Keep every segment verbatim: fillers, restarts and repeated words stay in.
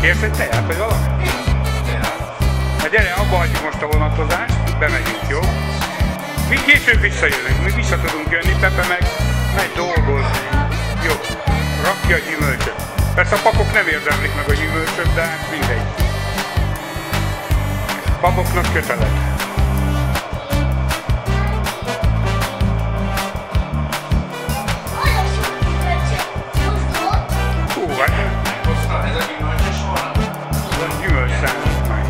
Kérsz egy teját, vagy valami? Hát gyere, abba hagyjuk most a vonatozást, bemegyünk, jó? Mi később visszajövünk, mi vissza tudunk jönni, Pepe meg megy dolgozni. Jó, rakja a gyümölcsöt. Persze a papok nem érdemlik meg a gyümölcsöt, de hát mindegy. Papoknak kötelet. Ez a gyümölcsös van? Ez a gyümölcs számít meg.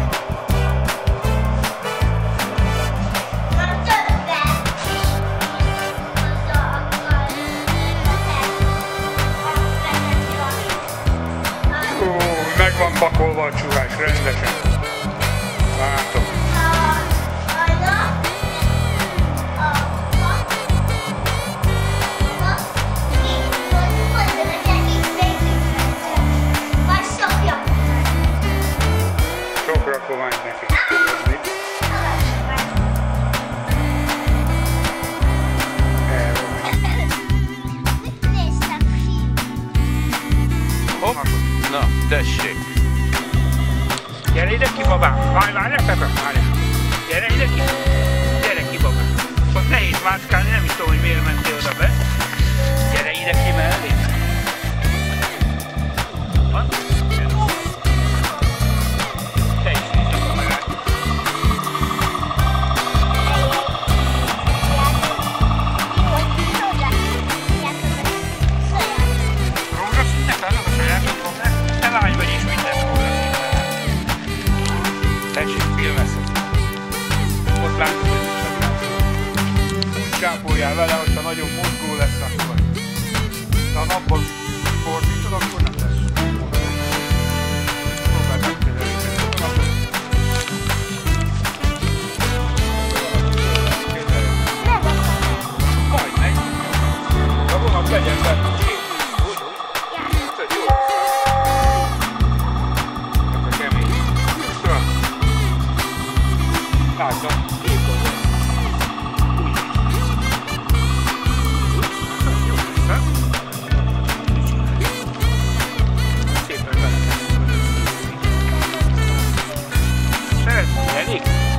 Ó, meg van pakolva a csúhás rendesen. Látom. Rakomány neki. Hopp, na, tessék. Gyere ide ki, babám. Várj, várj, Pepe, várj. Gyere ide ki. Gyere ki, babám. Ott nehéz mászkálni, nem is tudom, hogy miért mentél oda be. Gyere ide ki mellé. Van? Ott látod, hogy úgy kápoljál vele, hogyha nagyon mozgó lesz, akkor de a napban fordítod, akkor nem lesz. Próbáld megközelíteni a napot. Majd megy. A vonat legyen benne. Látom. Jó lesz, szépen bele. Szeretnél, elég?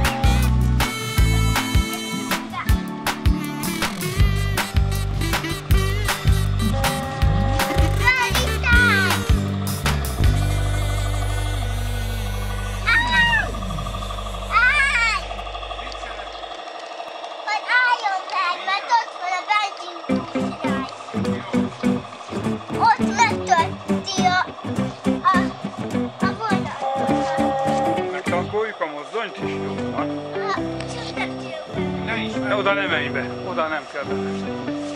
Megtankoljuk a mozdonyt is, jó van. De oda nem menj be, oda nem kell bemenni.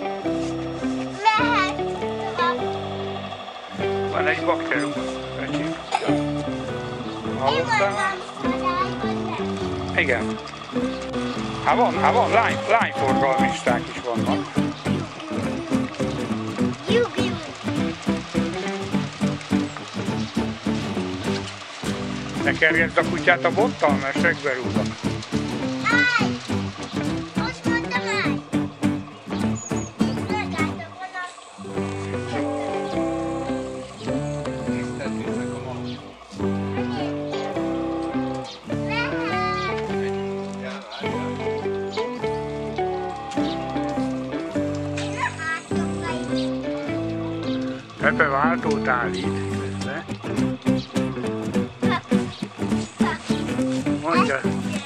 Van egy baktérium, öcsém. Hallottál? Igen. Hát van, hát van, lány, lányforgalmisták is vannak. Ne kergesd a kutyát a bottal, mert segbe rúgnak. Állj! Most mondtam állj! Megállt a vonat. Tiszteltétek a malom. Pepe váltót állít. Mondja.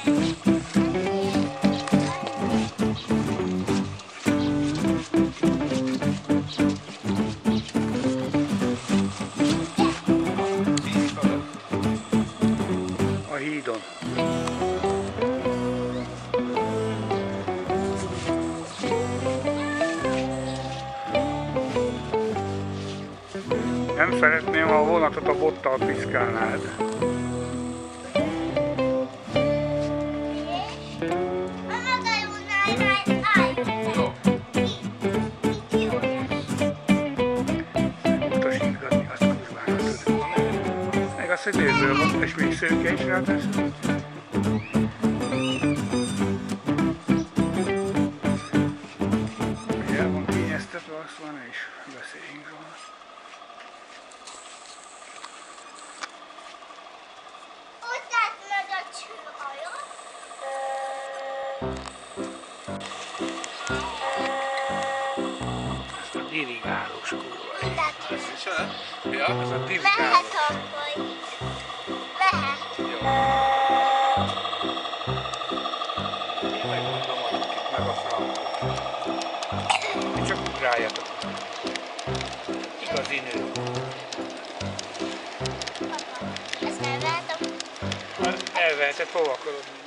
A hídon. Nem szeretném, ha a vonatot a bottal piszkálnád. Utasítgatni azt kurvára tudod. Meg azt, hogy nézzel van, és még szőke is rátesz. Hogy el van kényeztetve, azt van, és beszéljünk róla. Dirigálós kurva. Mindent. Ez micsoda? Ja? Ez a Mehet dirigálós. akkor is. Mehet. Jó. Én megmondom, hogy itt meg a frankot. Ti csak ugráljatok. Igazi nő. Ezt elvehetem. Elveheted, hova akarod?